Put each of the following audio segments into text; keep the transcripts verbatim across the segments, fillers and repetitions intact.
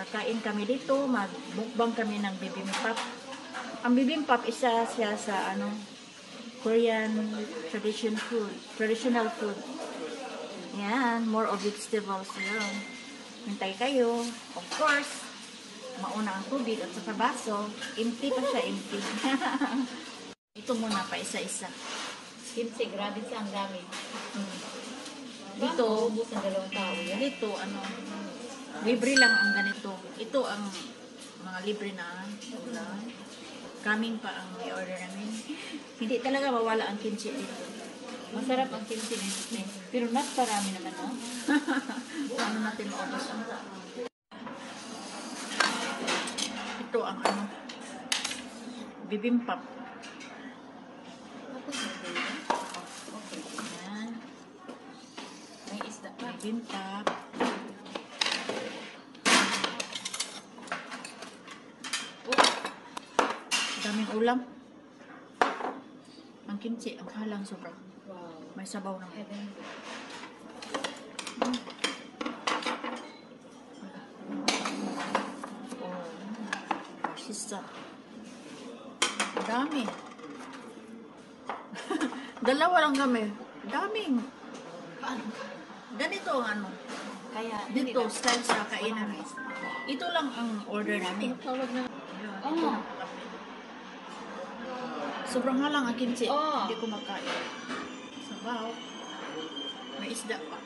Kakain kami dito, magmukbang kami ng bibimbap. Ang bibimbap isa siya sa ano Korean tradition food, traditional food. Yan, more of vegetables yun. Hintay kayo. Of course, mauna ang tubig at sa baso. Empty pa siya, empty. Ito muna pa isa-isa. Kimchi, grabe siya ang dami. Hmm. Dito, ubus ang dalawang tao. dito, ano, libre lang ang ganito. Ito ang mga libre na ulam. Kaming pa ang may order namin. Hindi talaga mawala ang kimchi dito. Masarap ang kimchi dito. Pero not parami naman, no? Paano natin maubos ang ito ang ano, bibimbap. Okay. Yan. May isda pa. Bibimbap. Oh, daming ulam. Ang kimchi, ang halang sobra. Wow. May sabaw naman. Heaven. Hmm. Oh, masisa. Dami. Dalawa lang kami. Daming. Ganito ang ano. Kaya, Dito, style sa kainan. Ito lang ang order namin. tawag na. Ito. Sobrang halang ang kimchi. Oh. Hindi ko makain. Sabaw. May isda pa.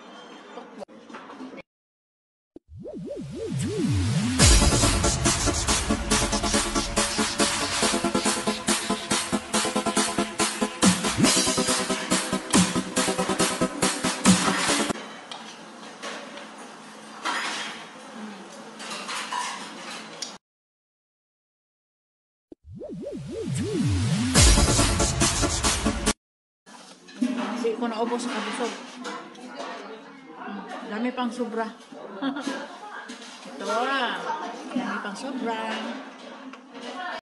Kasi ko naubos sa kabusog. Hmm, dami pang sobra. Ito ah. Dami pang sobra.